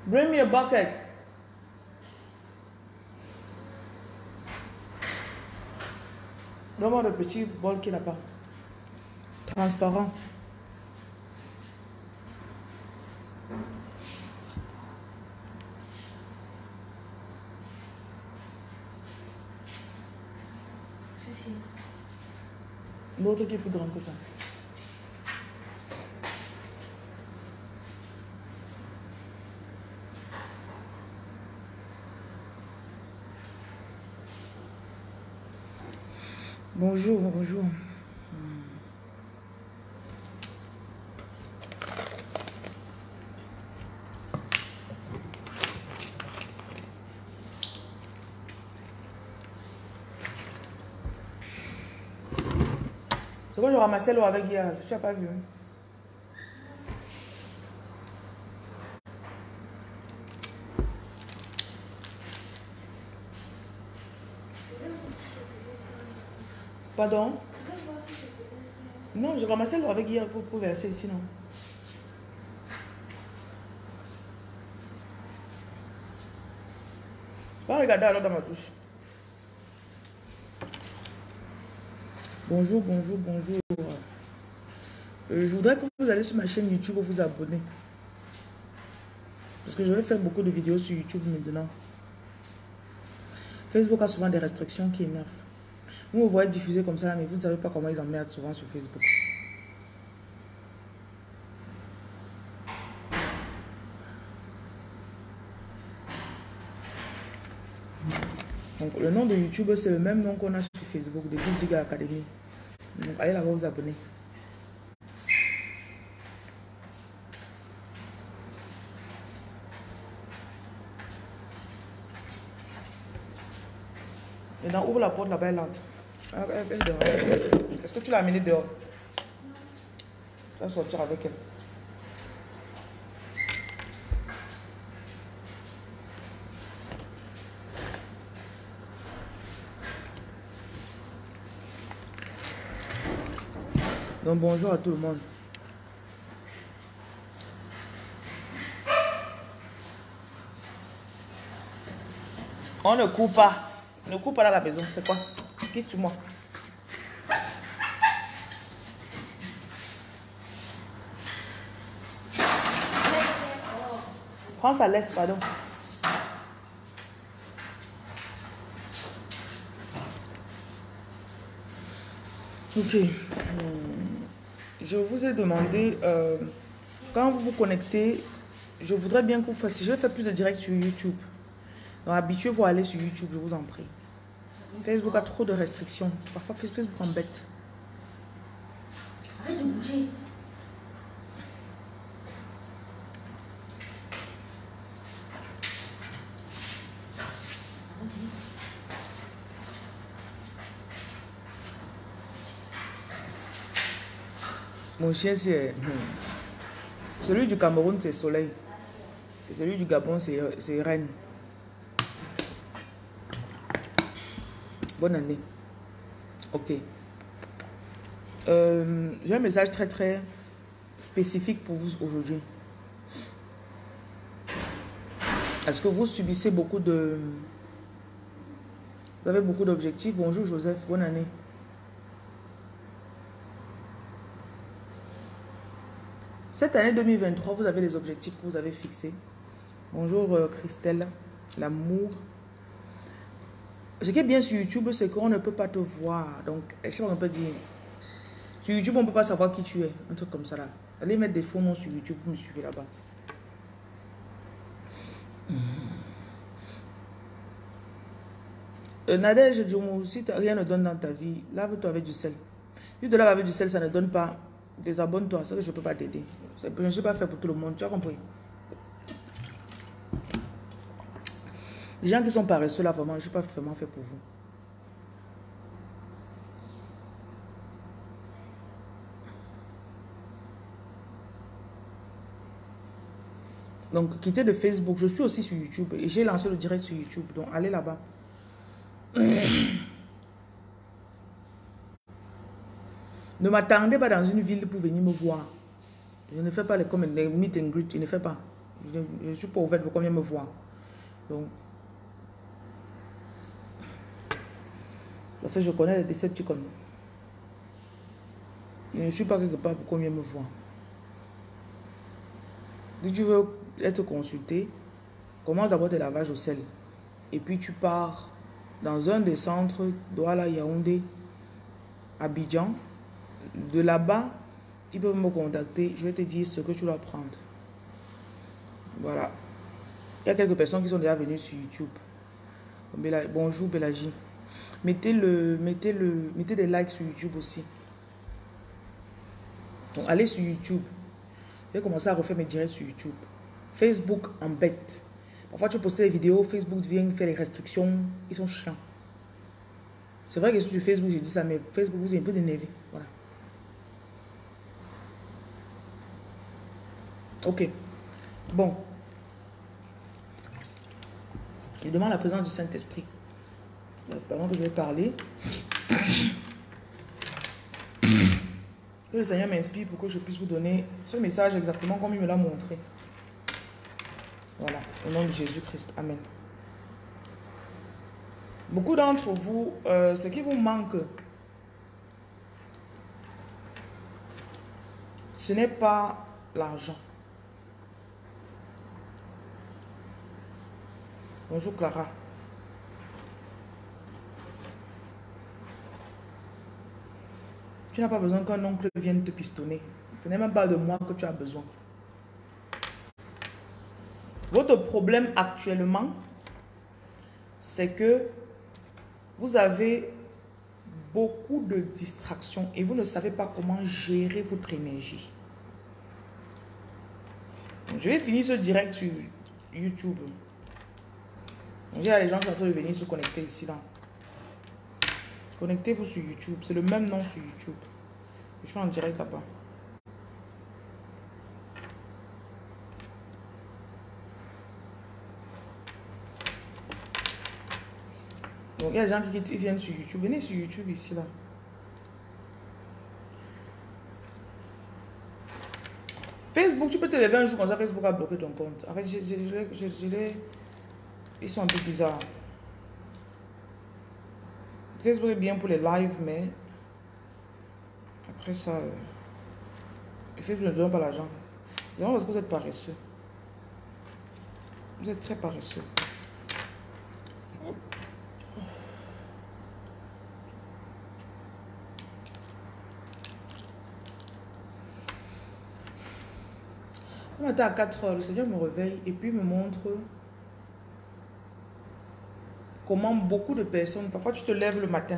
Bring me a bucket. Donne-moi le petit bol qu'il n'a pas. Transparent. Ceci. L'autre qui est plus grand que ça. Bonjour, bonjour. C'est quoi je ramassais l'eau avec hier? Tu n'as pas vu? Pardon? Non, je ramassais l'eau avec hier pour verser ici, non? Va regarder alors dans ma douche. Bonjour, bonjour, bonjour. Je voudrais que vous allez sur ma chaîne YouTube vous abonner. Parce que je vais faire beaucoup de vidéos sur YouTube maintenant. Facebook a souvent des restrictions qui énervent. Vous me voyez diffuser comme ça, mais vous ne savez pas comment ils emmerdent souvent sur Facebook. Donc, le nom de YouTube, c'est le même nom qu'on a sur Facebook, de Gold Digger Academy. Donc, allez là-bas vous abonner. Maintenant, ouvre la porte là-bas, elle entre. Elle dehors. Est-ce que tu l'as amenée dehors? Tu vas sortir avec elle. Donc, bonjour à tout le monde. On ne coupe pas. Ne coupe pas dans la maison. C'est quoi? Quitte sur moi. Prends sa laisse, pardon. Ok. Je vous ai demandé, quand vous vous connectez, je voudrais bien que vous fassiez, je vais faire plus de directs sur YouTube. Donc habituez-vous à aller sur YouTube, je vous en prie. Facebook a trop de restrictions. Parfois Facebook embête. Arrête de bouger. Mon chien, c'est... Celui du Cameroun, c'est Soleil. Et celui du Gabon, c'est Reine. Bonne année. Ok. J'ai un message très très spécifique pour vous aujourd'hui. Est-ce que vous subissez beaucoup de... Vous avez beaucoup d'objectifs? Bonjour Joseph, bonne année. Cette année 2023, vous avez des objectifs que vous avez fixés. Bonjour Christelle, l'amour. Ce qui est bien sur YouTube, c'est qu'on ne peut pas te voir. Donc, je sais pas qu'on peut dire. Sur YouTube, on ne peut pas savoir qui tu es. Un truc comme ça là. Allez mettre des faux noms sur YouTube, vous me suivez là-bas. Nadège Djoumou, si rien ne donne dans ta vie, lave-toi avec du sel. Si tu te laves avec du sel, ça ne donne pas. Désabonne-toi, c'est que je ne peux pas t'aider. Je ne suis pas fait pour tout le monde, tu as compris? Les gens qui sont paresseux là, vraiment, je ne suis pas vraiment fait pour vous. Donc, quittez de Facebook. Je suis aussi sur YouTube et j'ai lancé le direct sur YouTube. Donc, allez là-bas. Ne m'attendez pas dans une ville pour venir me voir. Je ne fais pas les meet and greet. Je ne fais pas. Je ne suis pas ouverte pour qu'on vienne me voir. Donc, parce que je connais les Decepticons. Je ne suis pas quelque part pour qu'on vienne me voir. Si tu veux être consulté, commence d'abord tes lavages au sel. Et puis tu pars dans un des centres, Douala, Yaoundé, Abidjan. De là-bas, ils peuvent me contacter. Je vais te dire ce que tu dois prendre. Voilà. Il y a quelques personnes qui sont déjà venues sur YouTube. Bonjour Bélagie. Mettez des likes sur YouTube aussi. Donc allez sur YouTube. Je vais commencer à refaire mes directs sur YouTube. Facebook embête. Parfois tu postes des vidéos, Facebook vient faire les restrictions. Ils sont chiants. C'est vrai que sur Facebook j'ai dit ça, mais Facebook vous est un peu énervé. Voilà. Ok. Bon. Je demande la présence du Saint-Esprit. Pendant que je vais parler. Que le Seigneur m'inspire pour que je puisse vous donner ce message exactement comme il me l'a montré. Voilà. Au nom de Jésus-Christ. Amen. Beaucoup d'entre vous, ce qui vous manque, ce n'est pas l'argent. Bonjour Clara. Tu n'as pas besoin qu'un oncle vienne te pistonner. Ce n'est même pas de moi que tu as besoin. Votre problème actuellement, c'est que vous avez beaucoup de distractions et vous ne savez pas comment gérer votre énergie. Je vais finir ce direct sur YouTube. Il y a les gens qui sont en train de venir se connecter ici là. Connectez-vous sur YouTube. C'est le même nom sur YouTube. Je suis en direct là-bas. Donc il y a des gens qui viennent sur YouTube. Venez sur YouTube ici là. Facebook, tu peux te lever un jour comme ça, Facebook a bloqué ton compte. En fait, ils sont un peu bizarres. Facebook est bien pour les lives, mais après ça, Facebook ne donne pas l'argent. C'est vraiment parce que vous êtes paresseux. Vous êtes très paresseux. Le matin à 4 heures, le Seigneur me réveille et puis me montre comment beaucoup de personnes, parfois tu te lèves le matin,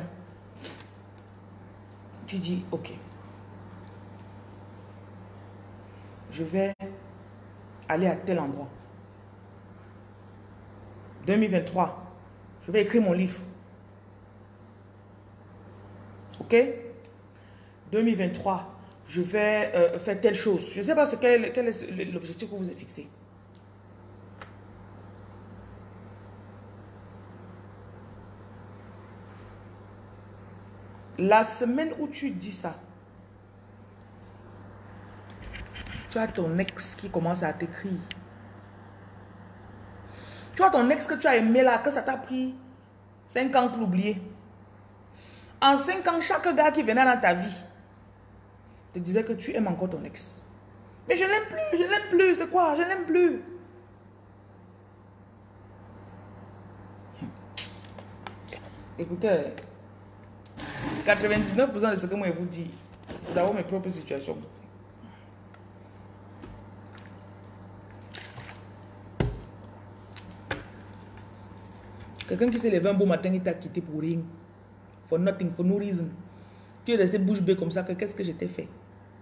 tu dis, ok, je vais aller à tel endroit. 2023, je vais écrire mon livre. Ok? 2023, je vais faire telle chose. Je ne sais pas quel est l'objectif que vous avez fixé. La semaine où tu dis ça, tu as ton ex qui commence à t'écrire. Tu as ton ex que tu as aimé là, que ça t'a pris 5 ans pour l'oublier. En 5 ans, chaque gars qui venait dans ta vie te disait que tu aimes encore ton ex. Mais je l'aime plus, je l'aime plus, c'est quoi? Je l'aime plus. Écoutez, 99% de ce que moi je vous dis, c'est d'abord mes propres situations. Quelqu'un qui s'est levé un beau matin, il t'a quitté pour rien. For nothing, for no reason. Tu es resté bouche bée comme ça, qu'est-ce que je t'ai fait?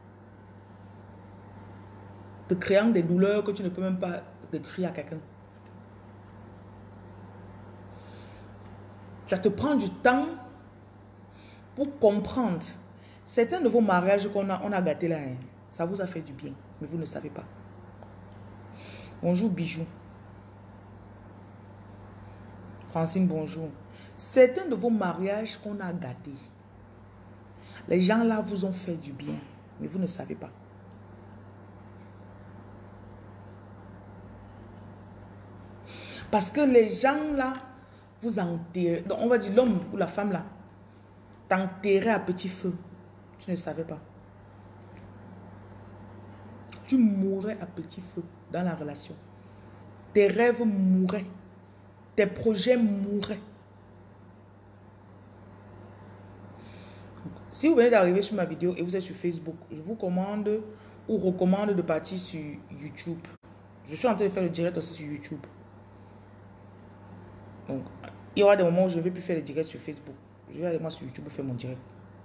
Te créant des douleurs que tu ne peux même pas décrire à quelqu'un. Tu vas te prendre du temps pour comprendre. Certains de vos mariages on a gâtés là, hein, ça vous a fait du bien, mais vous ne savez pas. Bonjour Bijou. Francine, bonjour. Certains de vos mariages qu'on a gâtés, les gens là vous ont fait du bien, mais vous ne savez pas. Parce que les gens là, vous enterrez. Donc on va dire l'homme ou la femme là, t'enterrer à petit feu. Tu ne savais pas. Tu mourrais à petit feu dans la relation. Tes rêves mourraient. Tes projets mourraient. Si vous venez d'arriver sur ma vidéo et vous êtes sur Facebook, je vous commande ou recommande de partir sur YouTube. Je suis en train de faire le direct aussi sur YouTube. Donc, il y aura des moments où je ne vais plus faire le direct sur Facebook. Je vais aller moi sur YouTube faire mon direct.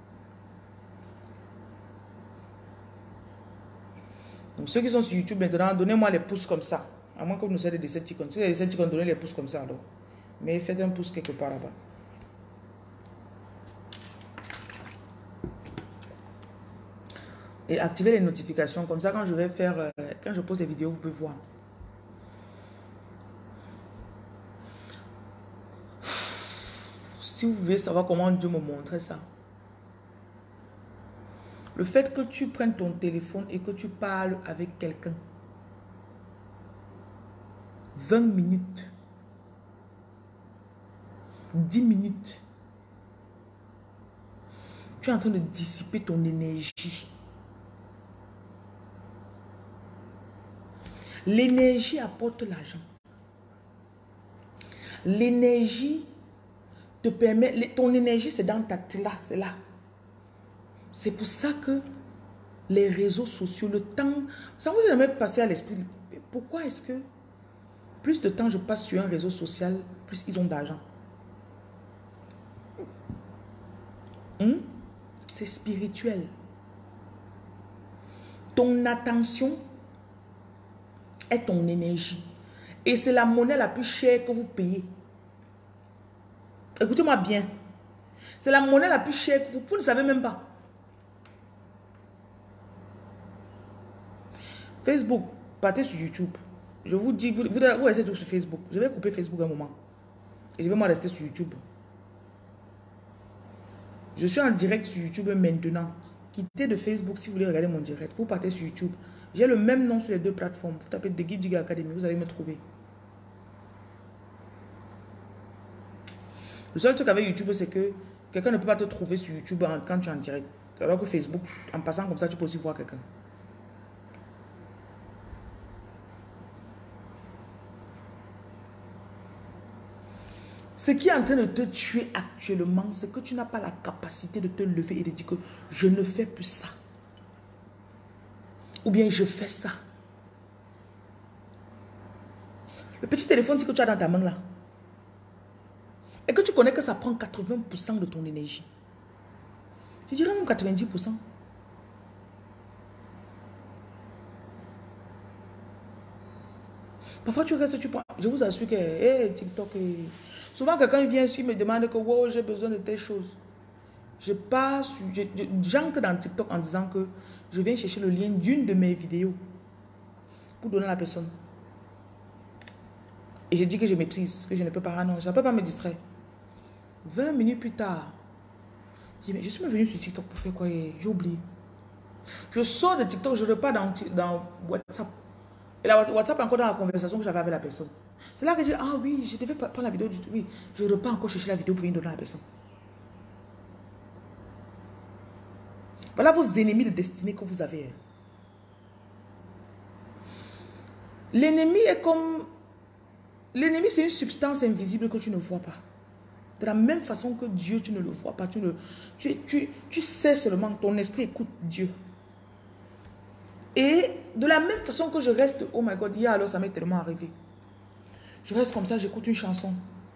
Donc, ceux qui sont sur YouTube maintenant, donnez-moi les pouces comme ça. À moins que vous nous soyez des Decepticons. Si vous êtes des Decepticons, donnez les pouces comme ça alors. Mais faites un pouce quelque part là-bas. Et activez les notifications. Comme ça, quand je vais faire, quand je pose des vidéos, vous pouvez voir. Si vous voulez savoir comment Dieu me montrait ça. Le fait que tu prennes ton téléphone et que tu parles avec quelqu'un. 20 minutes. 10 minutes. Tu es en train de dissiper ton énergie. L'énergie apporte l'argent. L'énergie te permet... Ton énergie, c'est dans ta... C'est là. C'est pour ça que les réseaux sociaux, le temps... Ça vous est jamais passé à l'esprit. Pourquoi est-ce que plus de temps je passe sur un réseau social, plus ils ont d'argent? C'est spirituel. Ton attention est ton énergie. Et c'est la monnaie la plus chère que vous payez. Écoutez-moi bien. C'est la monnaie la plus chère que vous ne savez même pas. Facebook, partez sur YouTube. Je vous dis, vous restez tous sur Facebook. Je vais couper Facebook un moment. Et je vais moi rester sur YouTube. Je suis en direct sur YouTube maintenant. Quittez de Facebook si vous voulez regarder mon direct. Vous partez sur YouTube. J'ai le même nom sur les deux plateformes. Vous tapez The Gift Jigger Academy, vous allez me trouver. Le seul truc avec YouTube, c'est que quelqu'un ne peut pas te trouver sur YouTube quand tu es en direct. Alors que Facebook, en passant comme ça, tu peux aussi voir quelqu'un. Ce qui est en train de te tuer actuellement, c'est que tu n'as pas la capacité de te lever et de dire que je ne fais plus ça. Ou bien je fais ça. Le petit téléphone que tu as dans ta main là, et que tu connais que ça prend 80% de ton énergie. Je dirais même 90%. Parfois tu restes, tu prends. Je vous assure que TikTok. Souvent quelqu'un vient ici et me demande que wow, j'ai besoin de telle chose. Je passe, j'entre dans TikTok en disant que je viens chercher le lien d'une de mes vidéos pour donner à la personne. Et je dis que je maîtrise, que je ne peux pas. Ah non, je ne peux pas me distraire. 20 minutes plus tard, je dis, mais je suis venu sur TikTok pour faire quoi? J'ai oublié. Je sors de TikTok, je repars dans WhatsApp. Et la WhatsApp encore dans la conversation que j'avais avec la personne. C'est là que je dis, ah oui, je devais prendre la vidéo du tout. Oui, je repars encore chercher la vidéo pour venir donner à la personne. Voilà vos ennemis de destinée que vous avez. L'ennemi est comme... L'ennemi, c'est une substance invisible que tu ne vois pas. De la même façon que Dieu, tu ne le vois pas. Tu sais seulement, ton esprit écoute Dieu. Et de la même façon que je reste, oh my God, hier alors ça m'est tellement arrivé. Je reste comme ça, j'écoute une chanson.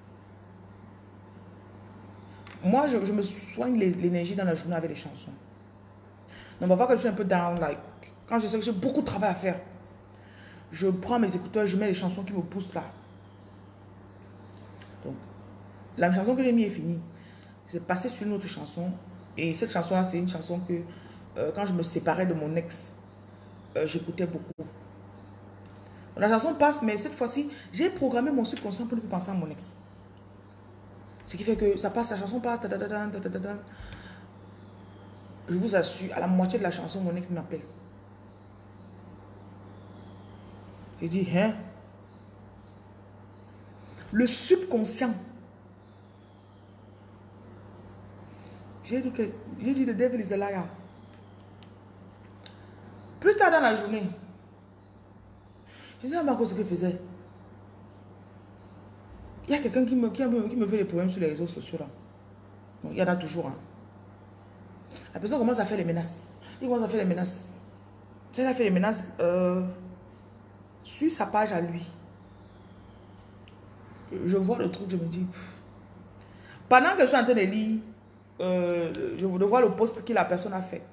Moi, je me soigne l'énergie dans la journée avec les chansons. Donc on va voir que je suis un peu down, like, quand je sais que j'ai beaucoup de travail à faire, je prends mes écouteurs, je mets les chansons qui me poussent là. Donc, la chanson que j'ai mis est finie. C'est passé sur une autre chanson. Et cette chanson-là, c'est une chanson que, quand je me séparais de mon ex, j'écoutais beaucoup. La chanson passe, mais cette fois-ci, j'ai programmé mon subconscient pour ne plus penser à mon ex. Ce qui fait que ça passe, la chanson passe. Je vous assure, à la moitié de la chanson, mon ex m'appelle. J'ai dit, hein? Le subconscient. J'ai dit, the devil is a liar. Plus tard dans la journée, je disais à Marco ce qu'il faisait. Il y a quelqu'un qui me fait des problèmes sur les réseaux sociaux là. Bon, il y en a toujours. Hein. La personne commence à faire les menaces. Il commence à faire les menaces. Tu sais, il a fait les menaces sur sa page à lui. Je vois le truc, je me dis. Pendant que je suis en train de lire, je vois le post que la personne a fait.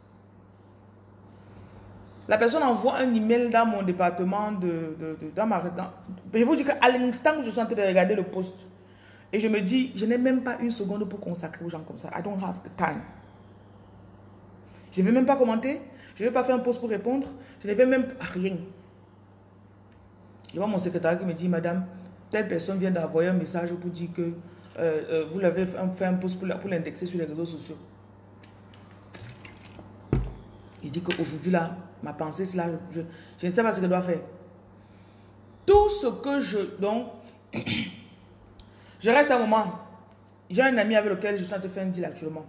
La personne envoie un email dans mon département je vous dis qu'à l'instant où je suis en train de regarder le post, et je me dis, je n'ai même pas une seconde pour consacrer aux gens comme ça. I don't have the time. Je ne vais même pas commenter, je ne vais pas faire un post pour répondre, je ne vais même rien. Je vois mon secrétaire qui me dit, madame, telle personne vient d'envoyer un message pour dire que vous l'avez fait un post pour l'indexer sur les réseaux sociaux. Il dit qu'aujourd'hui, là, ma pensée, c'est là, je ne sais pas ce que je dois faire. Tout ce que donc, je reste un moment. J'ai un ami avec lequel je suis en train de faire un deal actuellement.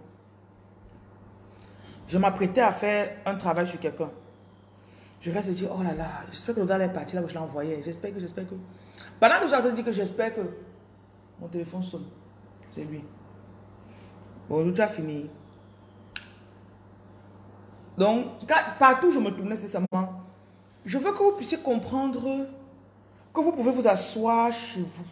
Je m'apprêtais à faire un travail sur quelqu'un. Je reste et dis, oh là là, j'espère que le gars est parti là où je l'ai envoyé. J'espère que. Pendant que je suis en train de dire que j'espère que mon téléphone sonne. C'est lui. Bonjour, tu as fini. Donc, partout où je me tournais nécessairement, je veux que vous puissiez comprendre que vous pouvez vous asseoir chez vous.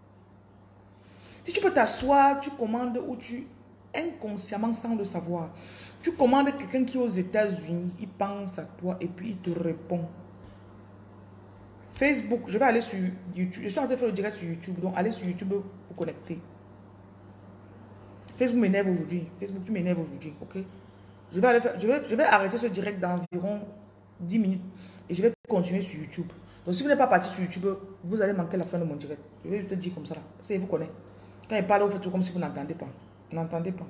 Si tu peux t'asseoir, tu commandes ou tu, inconsciemment, sans le savoir, tu commandes quelqu'un qui est aux États-Unis, il pense à toi et puis il te répond. Facebook, je vais aller sur YouTube. Je suis en train de faire le direct sur YouTube, donc allez sur YouTube, vous connectez. Facebook m'énerve aujourd'hui. Facebook, tu m'énerves aujourd'hui, ok? Je vais arrêter ce direct d'environ 10 minutes et je vais continuer sur YouTube. Donc si vous n'êtes pas parti sur YouTube, vous allez manquer la fin de mon direct. Je vais juste dire comme ça là. Ça, vous connaissez. Quand il parle, vous faites tout comme si vous n'entendez pas. Vous n'entendez pas.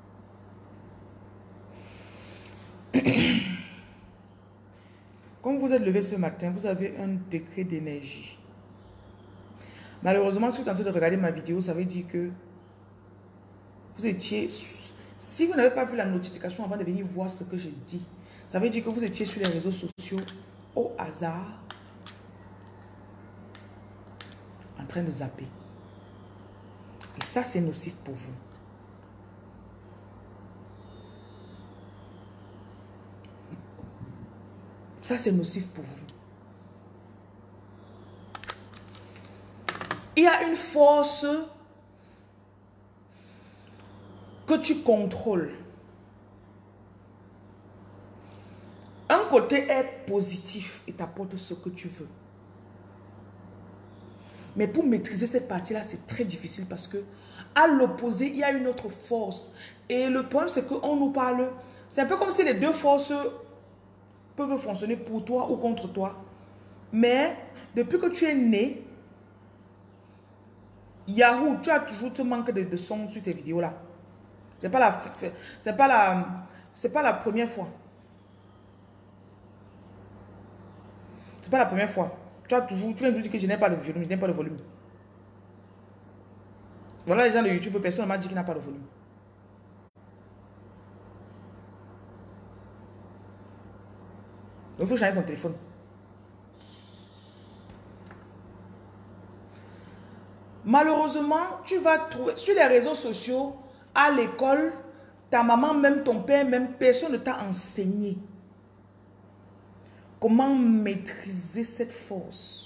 Comme vous êtes levé ce matin, vous avez un degré d'énergie. Malheureusement, si vous êtes en train de regarder ma vidéo, ça veut dire que vous étiez... Si vous n'avez pas vu la notification avant de venir voir ce que je dis, ça veut dire que vous étiez sur les réseaux sociaux au hasard, en train de zapper. Et ça, c'est nocif pour vous. Ça, c'est nocif pour vous. Il y a une force que tu contrôles. Un côté est positif et t'apporte ce que tu veux. Mais pour maîtriser cette partie-là, c'est très difficile parce que à l'opposé, il y a une autre force. Et le problème, c'est qu'on nous parle... C'est un peu comme si les deux forces peuvent fonctionner pour toi ou contre toi. Mais depuis que tu es né, Yahoo, tu as toujours ce manque de son sur tes vidéos là. C'est pas la première fois. C'est pas la première fois. Tu viens de dire que je n'ai pas le volume, je n'ai pas le volume. Voilà les gens de YouTube, personne ne m'a dit qu'il n'a pas de volume. Donc il faut changer ton téléphone. Malheureusement, tu vas trouver sur les réseaux sociaux, à l'école, ta maman, même ton père, même personne ne t'a enseigné comment maîtriser cette force.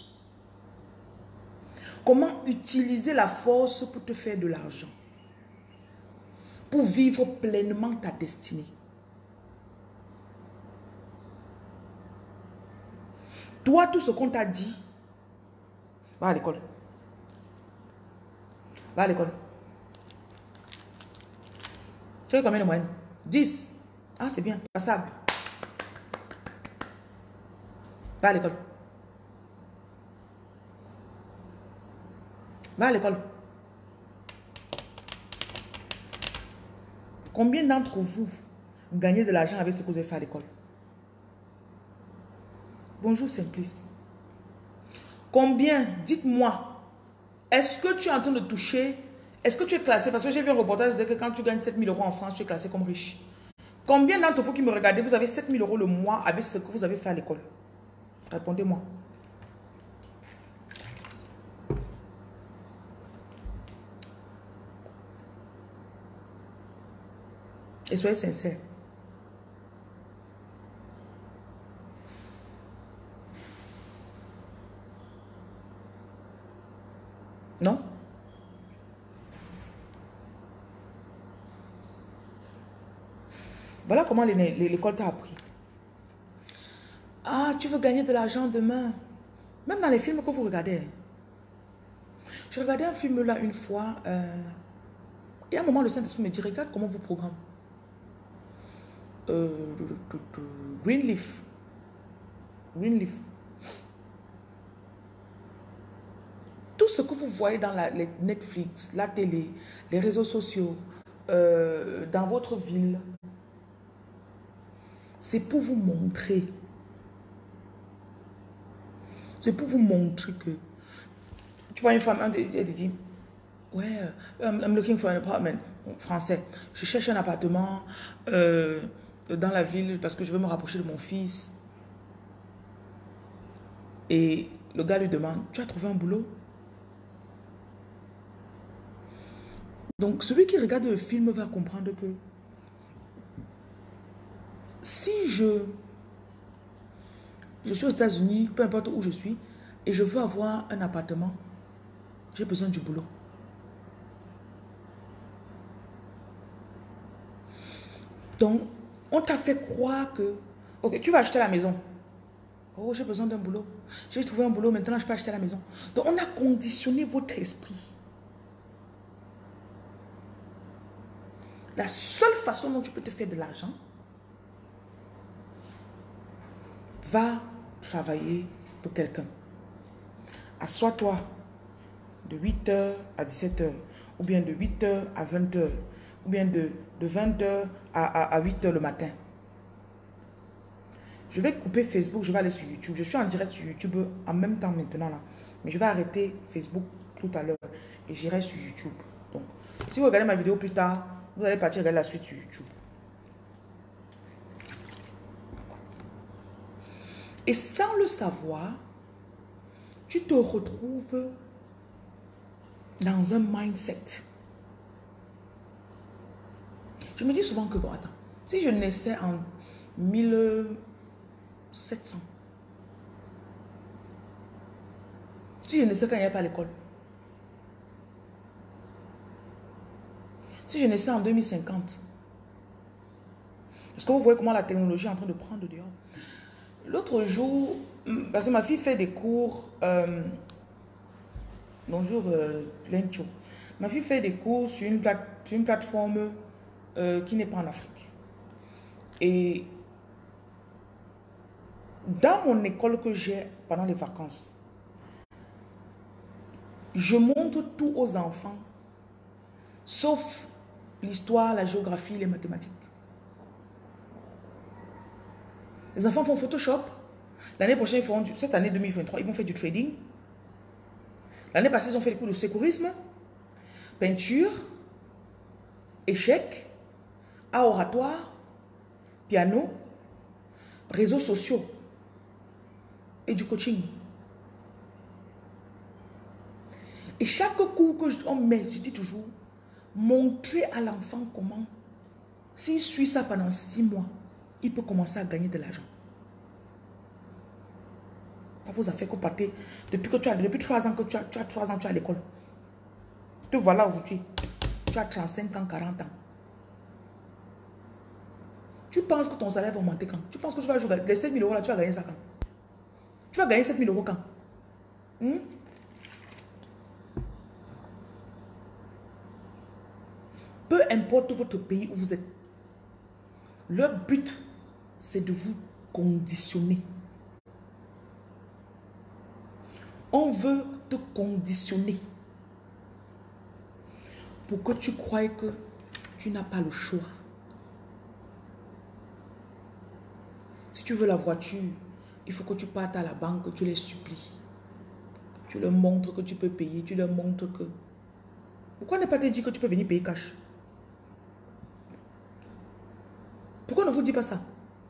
Comment utiliser la force pour te faire de l'argent. Pour vivre pleinement ta destinée. Toi, tout ce qu'on t'a dit, va à l'école. Va à l'école. Tu as combien de moyenne? 10. Ah, c'est bien, passable. Va à l'école. Va à l'école. Combien d'entre vous gagnez de l'argent avec ce que vous avez fait à l'école? Bonjour Simplice. Combien, dites-moi, Est-ce que tu es en train de toucher? Est-ce que tu es classé? Parce que j'ai vu un reportage qui disait que quand tu gagnes 7 000 euros en France, tu es classé comme riche. Combien d'entre vous qui me regardez, vous avez 7 000 euros le mois avec ce que vous avez fait à l'école? Répondez-moi. Et soyez sincères. Non? Voilà comment l'école t'a appris. Ah, tu veux gagner de l'argent demain. Même dans les films que vous regardez. Je regardais un film là une fois. Et à un moment, le Saint-Esprit me dit, regarde comment vous programme. Greenleaf. Greenleaf. Tout ce que vous voyez dans les Netflix, la télé, les réseaux sociaux, dans votre ville, c'est pour vous montrer. C'est pour vous montrer que... Tu vois une femme, elle dit, ouais, I'm looking for an apartment. Français. Je cherche un appartement dans la ville parce que je veux me rapprocher de mon fils. Et le gars lui demande, tu as trouvé un boulot? Donc, celui qui regarde le film va comprendre que si je suis aux États-Unis, peu importe où je suis, et je veux avoir un appartement, j'ai besoin du boulot. Donc, on t'a fait croire que, ok, tu vas acheter la maison. Oh, j'ai besoin d'un boulot. J'ai trouvé un boulot, maintenant je peux acheter la maison. Donc, on a conditionné votre esprit. La seule façon dont tu peux te faire de l'argent, va travailler pour quelqu'un. Assois-toi de 8h à 17h, ou bien de 8h à 20h, ou bien de 20h à 8h le matin. Je vais couper Facebook, je vais aller sur YouTube. Je suis en direct sur YouTube en même temps maintenant là. Mais je vais arrêter Facebook tout à l'heure et j'irai sur YouTube. Donc, si vous regardez ma vidéo plus tard, vous allez partir regarder la suite sur YouTube. Et sans le savoir, tu te retrouves dans un mindset. Je me dis souvent que, bon, attends, si je naissais en 1700, si je naissais quand il n'y avait pas l'école, si je naissais en 2050, parce que vous voyez comment la technologie est en train de prendre dehors. L'autre jour, parce que ma fille fait des cours, bonjour Lencho, ma fille fait des cours sur une plateforme qui n'est pas en Afrique. Et dans mon école que j'ai pendant les vacances, je montre tout aux enfants, sauf l'histoire, la géographie, les mathématiques. Les enfants font Photoshop. L'année prochaine, cette année 2023, ils vont faire du trading. L'année passée, ils ont fait des cours de secourisme, peinture, échecs, art oratoire, piano, réseaux sociaux et du coaching. Et chaque cours qu'on met, je dis toujours, montrer à l'enfant comment, s'il suit ça pendant 6 mois, il peut commencer à gagner de l'argent. Pas vos affaires qu'on partait depuis 3 ans que tu as 3 ans, tu es à l'école. Te voilà aujourd'hui. Tu as 35 ans, 40 ans. Tu penses que ton salaire va augmenter quand? Tu penses que tu vas jouer les 7 000 euros là, tu vas gagner ça quand? Tu vas gagner 7 000 euros quand? Peu importe votre pays où vous êtes, leur but, c'est de vous conditionner. On veut te conditionner pour que tu croies que tu n'as pas le choix. Si tu veux la voiture, il faut que tu partes à la banque, que tu les supplies. Tu leur montres que tu peux payer. Tu leur montres que... Pourquoi ne pas te dire que tu peux venir payer cash? Pourquoi ne vous dit pas ça?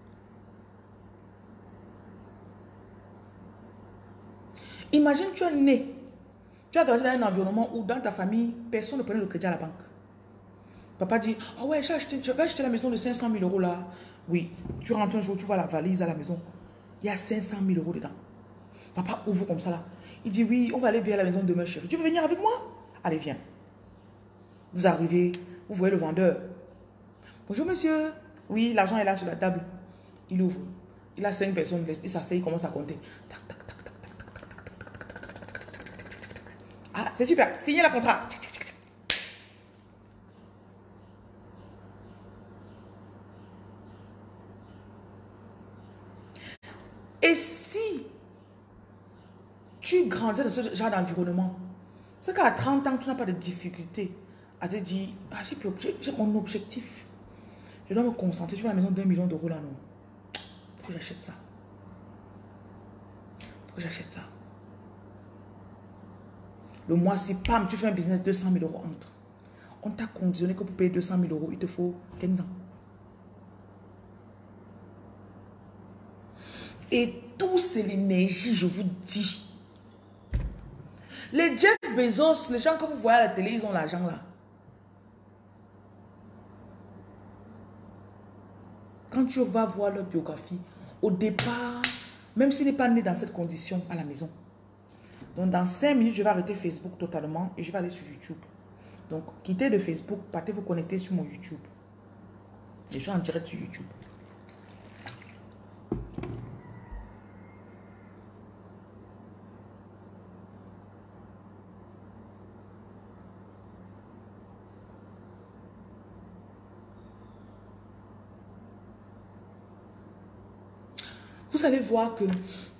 Imagine, tu es né. Tu as grandi dans un environnement où dans ta famille, personne ne prenait le crédit à la banque. Papa dit, ah ouais, je vais acheter la maison de 500 000 euros là. Oui, tu rentres un jour, tu vois la valise à la maison. Il y a 500 000 euros dedans. Papa ouvre comme ça là. Il dit, oui, on va aller bien à la maison demain, chérie. Tu veux venir avec moi? Allez, viens. Vous arrivez, vous voyez le vendeur. Bonjour monsieur. Oui, l'argent est là sur la table. Il ouvre. Il a 5 personnes, il s'assied, il commence à compter. Tac, tac, tac, tac, tac, tac, tac, tac, tac, tac, tac, tac, tac. Ah, c'est super. Signez le contrat. Et si tu grandis dans ce genre d'environnement, c'est qu'à 30 ans, tu n'as pas de difficulté à te dire, ah, j'ai mon objectif. Je dois me concentrer. Tu vois la maison d'1 million d'euros là, non? Faut que j'achète ça. Faut que j'achète ça. Le mois-ci, pam, tu fais un business, 200 000 euros entre. On t'a conditionné que pour payer 200 000 euros, il te faut 15 ans. Et tout, c'est l'énergie, je vous dis. Les Jeff Bezos, les gens que vous voyez à la télé, ils ont l'argent là. Quand tu vas voir leur biographie, au départ, même s'il n'est pas né dans cette condition à la maison. Donc dans 5 minutes, je vais arrêter Facebook totalement et je vais aller sur YouTube. Donc quittez de Facebook, partez vous connecter sur mon YouTube. Je suis en direct sur YouTube. Vous allez voir que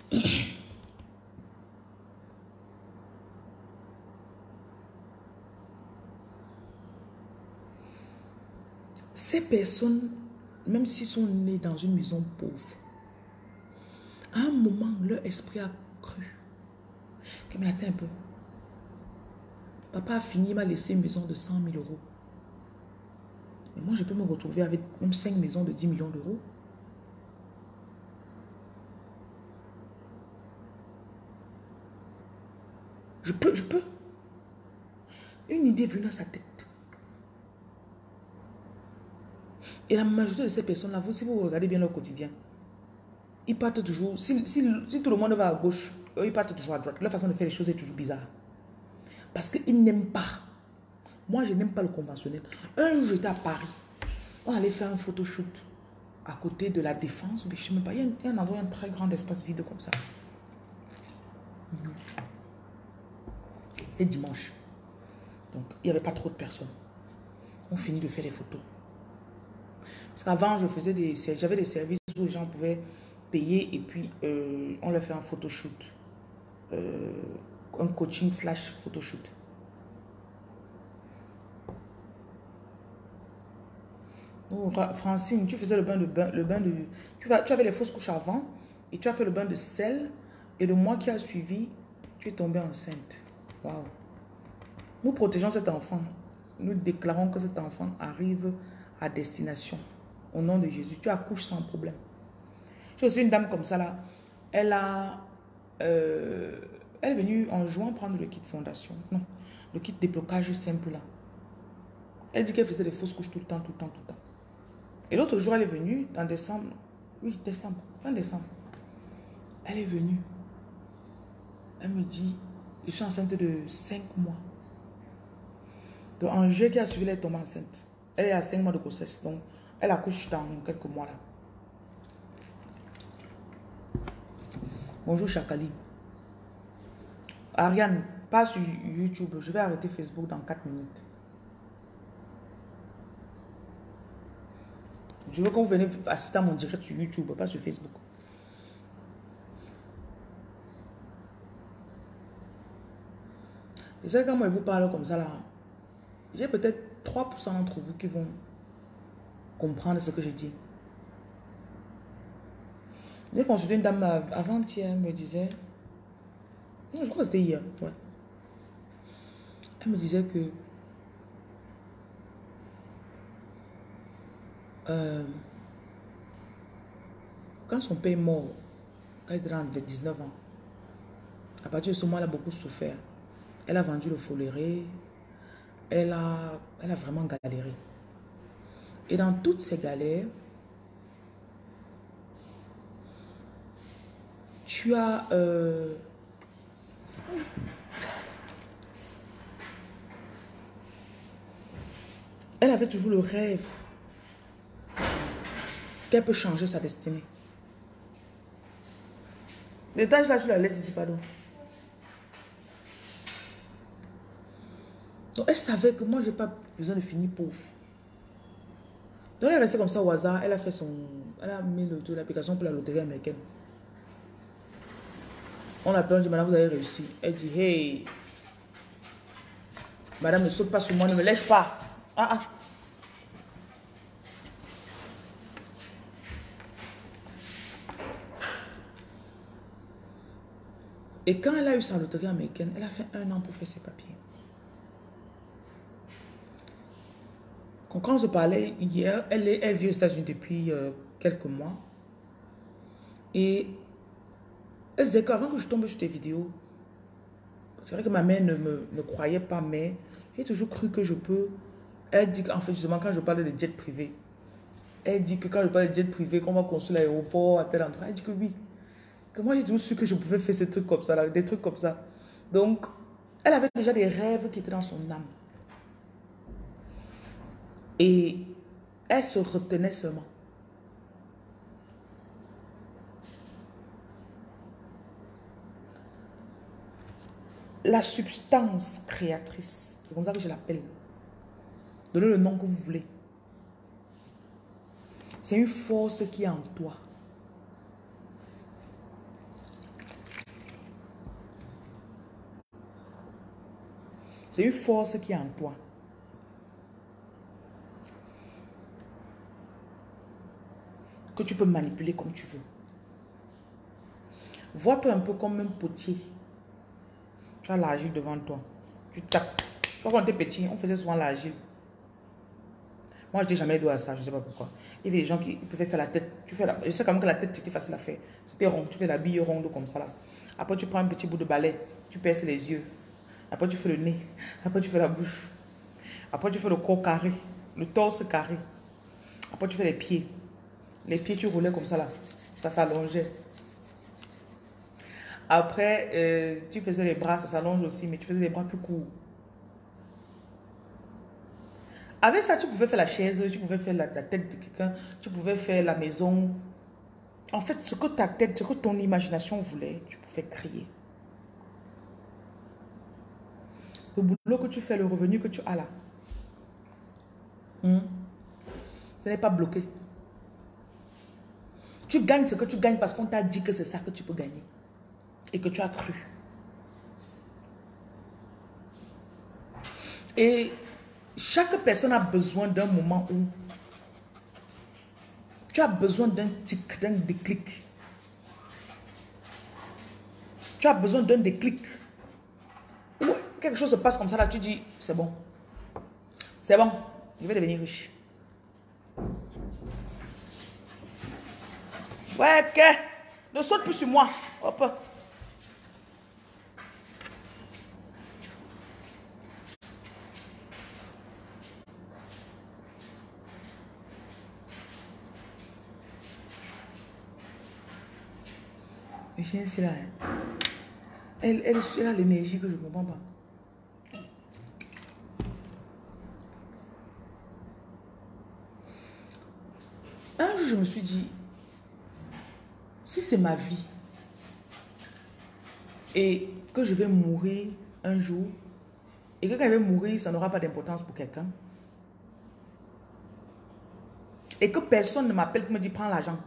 ces personnes, même s'ils sont nés dans une maison pauvre, à un moment, leur esprit a cru. Que, mais attends un peu. Papa a fini, il m'a laissé une maison de 100 000 euros. Mais moi, je peux me retrouver avec même 5 maisons de 10 millions d'euros. Je peux. Une idée est venue dans sa tête. Et la majorité de ces personnes-là, si vous regardez bien leur quotidien, ils partent toujours, si tout le monde va à gauche, eux, ils partent toujours à droite. Leur façon de faire les choses est toujours bizarre. Parce qu'ils n'aiment pas. Moi, je n'aime pas le conventionnel. Un jour, j'étais à Paris. On allait faire un photoshoot à côté de la Défense. Mais je ne sais même pas. Il y a un endroit, un très grand espace vide comme ça. C'était dimanche. Donc, il n'y avait pas trop de personnes. On finit de faire les photos. Parce qu'avant, j'avais des services où les gens pouvaient payer et puis on leur fait un photoshoot. Un coaching / photoshoot. Oh, Francine, tu faisais le bain de... Tu avais les fausses couches avant et tu as fait le bain de sel. Et le mois qui a suivi, tu es tombée enceinte. Waouh. Nous protégeons cet enfant. Nous déclarons que cet enfant arrive à destination. Au nom de Jésus, tu accouches sans problème. J'ai aussi une dame comme ça là. Elle est venue en juin prendre le kit fondation. Non, le kit déblocage simple là. Elle dit qu'elle faisait des fausses couches tout le temps. Et l'autre jour, elle est venue en décembre. Oui, décembre, fin décembre. Elle est venue. Elle me dit, je suis enceinte de 5 mois. Donc en juillet qui a suivi, elle est tombée enceinte. Elle est à 5 mois de grossesse. Donc elle accouche dans quelques mois là. Bonjour Chakali. Ariane, pas sur YouTube. Je vais arrêter Facebook dans 4 minutes. Je veux que vous venez assister à mon direct sur YouTube, pas sur Facebook. Et c'est quand moi je vous parle comme ça là, j'ai peut-être 3% d'entre vous qui vont comprendre ce que je dis. J'ai consulté une dame avant-hier, elle me disait, Non, je crois que c'était hier. Ouais. Elle me disait que euh, quand son père est mort, quand elle était dans les 19 ans, à partir de ce moment, elle a beaucoup souffert. Elle a vendu le foléré. Elle a vraiment galéré. Et dans toutes ces galères, tu as... elle avait toujours le rêve qu'elle peut changer sa destinée. Les tâches là, tu la laisses ici, pardon. Donc, elle savait que moi, je n'ai pas besoin de finir pauvre. Donc, elle est restée comme ça au hasard. Elle a fait son... Elle a mis l'application pour la loterie américaine. On l'appelle, on dit, madame, vous avez réussi. Elle dit, hey, madame, ne saute pas sur moi, ne me lèche pas. Ah, ah. Et quand elle a eu sa loterie américaine, elle a fait 1 an pour faire ses papiers. Quand on se parlait hier, elle vit aux États-Unis depuis quelques mois. Et elle disait qu'avant que je tombe sur tes vidéos, c'est vrai que ma mère ne croyait pas, mais j'ai toujours cru que je peux. Elle dit qu'en fait, justement, quand je parle de jet privé, elle dit que quand je parle de jet privé, qu'on va construire l'aéroport à tel endroit, elle dit que oui. Que moi, j'ai toujours su que je pouvais faire ces trucs comme ça, là, des trucs comme ça. Donc, elle avait déjà des rêves qui étaient dans son âme. Et elle se retenait seulement. La substance créatrice, c'est comme ça que je l'appelle. Donnez le nom que vous voulez. C'est une force qui est en toi. C'est une force qui est en toi. Que tu peux manipuler comme tu veux. Vois-toi un peu comme un potier. Tu as l'argile devant toi. Tu tapes. Quand on était petit, on faisait souvent l'argile. Moi, je n'étais jamais doué à ça, je ne sais pas pourquoi. Il y a des gens qui pouvaient faire la tête. Je sais quand même que la tête, c'était facile à faire. C'était rond. Tu fais la bille ronde comme ça là. Après, tu prends un petit bout de balai. Tu perces les yeux. Après, tu fais le nez. Après, tu fais la bouche. Après, tu fais le corps carré. Le torse carré. Après, tu fais les pieds. Les pieds, tu roulais comme ça là. Ça s'allongeait. Après, tu faisais les bras, ça s'allonge aussi, mais tu faisais les bras plus courts. Avec ça, tu pouvais faire la chaise, tu pouvais faire la tête de quelqu'un, tu pouvais faire la maison. En fait, ce que ta tête, ce que ton imagination voulait, tu pouvais créer. Le boulot que tu fais, le revenu que tu as là, ce n'est pas bloqué. Tu gagnes ce que tu gagnes parce qu'on t'a dit que c'est ça que tu peux gagner. Et que tu as cru. Et chaque personne a besoin d'un moment où tu as besoin d'un tic, d'un déclic. Tu as besoin d'un déclic. Où quelque chose se passe comme ça, là, tu dis, c'est bon. C'est bon, je vais devenir riche. Ouais, ok. Ne saute plus sur moi. Hop. Le chien, c'est là. Elle a l'énergie que je ne comprends pas. Un jour, je me suis dit, si c'est ma vie et que je vais mourir un jour et que quand je vais mourir, ça n'aura pas d'importance pour quelqu'un et que personne ne m'appelle pour me dire prends l'argent.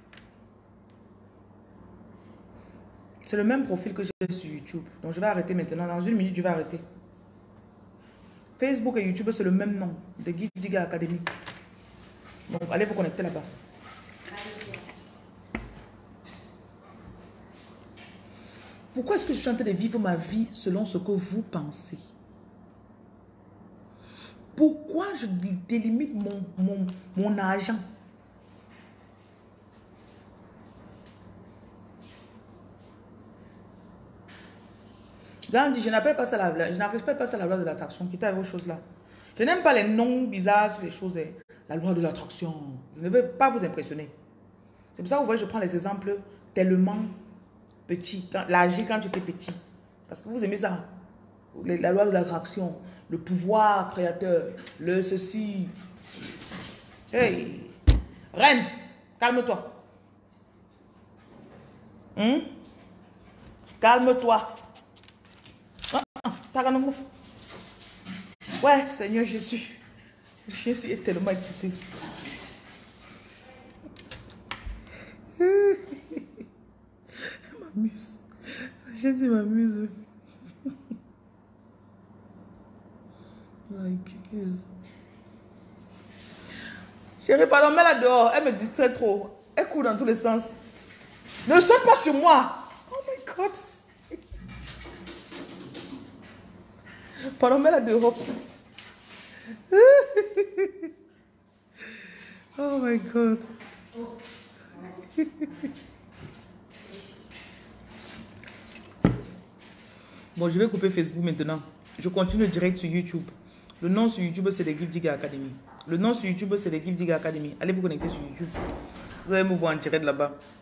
C'est le même profil que j'ai sur YouTube. Donc je vais arrêter maintenant. Dans 1 minute, je vais arrêter. Facebook et YouTube, c'est le même nom. De Guy Diga Academy. Donc allez vous connecter là-bas. Pourquoi est-ce que je suis en train de vivre ma vie selon ce que vous pensez? Pourquoi je délimite mon argent? Gandhi, je n'appelle pas ça je n'appelle pas ça la loi de l'attraction, qui t'arrive aux choses là. Je n'aime pas les noms bizarres sur les choses. La loi de l'attraction. Je ne veux pas vous impressionner. C'est pour ça que vous voyez, je prends les exemples tellement petits. L'agir quand tu étais petit. Parce que vous aimez ça. La loi de l'attraction. Le pouvoir créateur. Le ceci. Hey. Reine, calme-toi. Calme-toi. Ouais, Seigneur Jésus. Le chien est tellement excité. M'amuse. Le chien m'amuse. Chérie, pardon, mets-la dehors. Elle me distrait trop. Elle court dans tous les sens. Ne saute pas sur moi. Oh my God. Pardon, mets-la dehors. Oh my God. Bon, je vais couper Facebook maintenant. Je continue direct sur YouTube. Le nom sur YouTube, c'est les Gift Digger Academy. Le nom sur YouTube, c'est les Gift Digger Academy. Allez vous connecter sur YouTube. Vous allez me voir en direct là-bas.